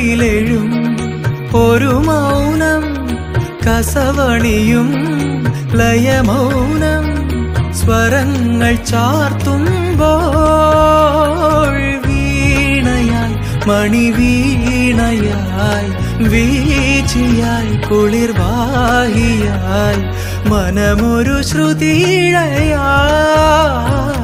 കവിളിലെഴും ഒരു മൗനം കസവണിയും ലയമൗനം സ്വരങ്ങൾ ചാർത്തുമ്പോൾ വീണയായി മണിവീണയായി വീച്ചിയായി കുളിർവാഹിയായി മനമൊരു ശ്രുതിയിഴയായി